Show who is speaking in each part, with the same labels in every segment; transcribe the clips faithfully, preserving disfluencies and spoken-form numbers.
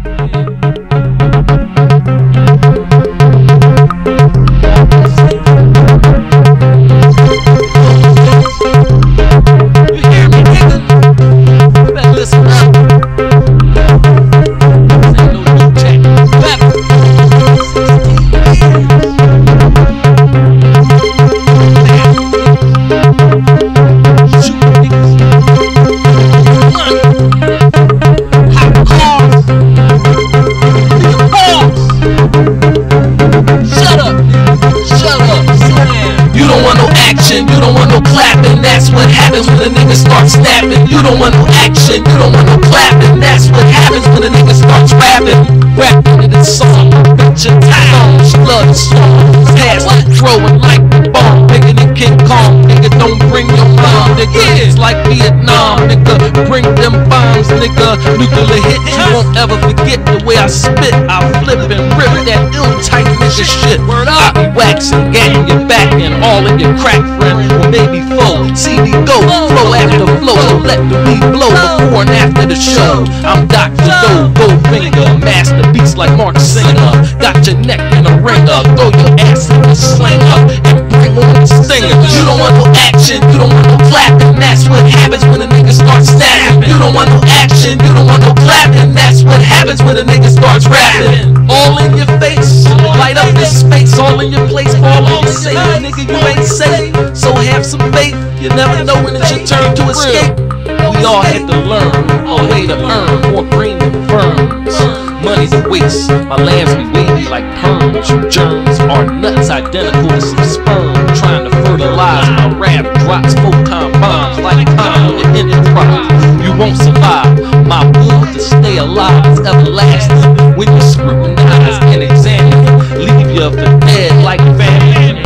Speaker 1: You don't want no clapping, that's what happens when a nigga starts snapping. You don't want no action, you don't want no clapping, that's what happens when a nigga starts rapping. Rapping to this song, bitch your town, she love the song. Pass the throwing like the bomb, bigger than King Kong. Nigga, don't bring your mom, nigga, it's like Vietnam, nigga. Bring them bombs, nigga. Nuclear hit, you won't ever forget the way I spit. I flip and rip that ill tight nigga shit. I be waxing, getting your back and all of your crack friend. Or maybe foe, C D go, flow after flow. So let the weed blow before and after the show. I'm Doctor Doe, Goldfinger, master beats like Mark Singer. Got your neck in a ringer, throw your ass in the slinger and bring on the stinger. You don't want no action, you don't want no clapping, that's what happens when a nigga starts snapping. You don't want no action, you don't want no clapping, that's what happens when a nigga starts rapping. All in your face, light up this space, all in your place, fall on your safe, nigga, you ain't safe. So have some faith, you never know when it's your turn to escape. We all had to learn a way to earn more green than ferns. Money's a waste, my lambs be wavy like perms. You germs are nuts identical to some sperm. Trying to fertilize my rap drops photon bombs like time on the enterprise. You won't survive, my will to stay alive is everlasting. When you scrutinize and examine, leave you for dead like family.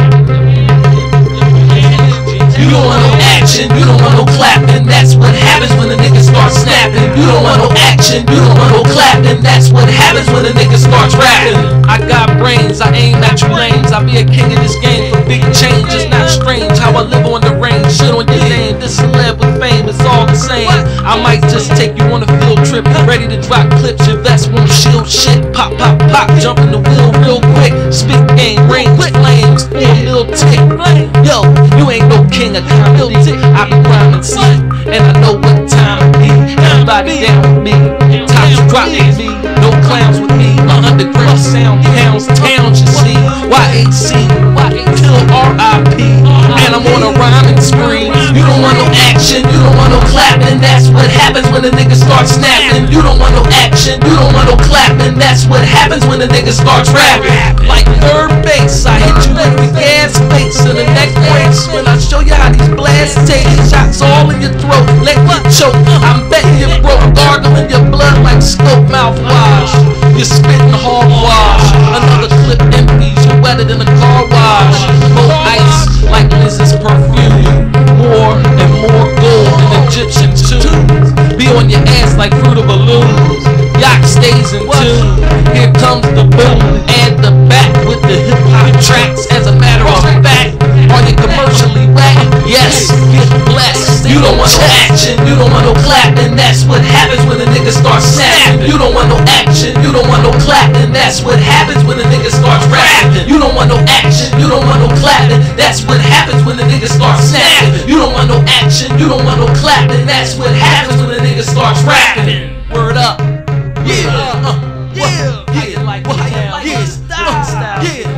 Speaker 1: You don't want no action, you don't want no clapping, that's what happens when a nigga starts snapping. You don't want no action, you don't want no clapping, that's what happens when a nigga starts rapping. I got brains, I aim at you lanes, I be a king in this game for big change. It's not strange how I live on the range, shit on your name. This celeb with fame, it's all the same. I might just take you on a field trip, ready to drop clips, your vest won't shield shit. Pop, pop, pop, jump in the wheel real quick. Spit game, range, flames, four mil tick. Yo, you ain't no king of comedy, I be rhyming sick, and I know what time it be. Everybody down with me, tops drop with me, no clowns with me. My underground sound pounds towns, you see. Y H C, kill R I P, and I'm on a rhyming spree. You don't want no action, you don't want no clapping, that's what happens when a nigga starts snapping. You don't want no action, you don't want no clapping, that's what happens when a nigga starts rapping. Like third base, I hit you with the gas face and the neck breaks when I show you how these blasts take. Shots all in your throat, let you choke. I'm betting you broke, gargling your blood like scope mouthwash. You're spitting hogwash, another clip empties, you're wetter than a car wash. More ice like Liz's perfume, more and more gold than Egyptian tombs. Be on your ass like fruit of balloons, yacht stays in tune. Here comes the boom and the back with the hip hop tracks. As a matter of fact, are you commercially whack? Yes, get blessed. You don't want no action, you don't want no clapping, that's what happens when a nigga starts snapping. You don't want no action, you don't want no clapping, that's what happens when a nigga starts rapping. You don't want no action, you don't want no clapping, that's what happens when a nigga starts snapping. You don't want no action, you don't want no clapping, that's what happens when a nigga starts rapping. Word up. Yeah, uh, yeah, yeah, like, yeah, yeah,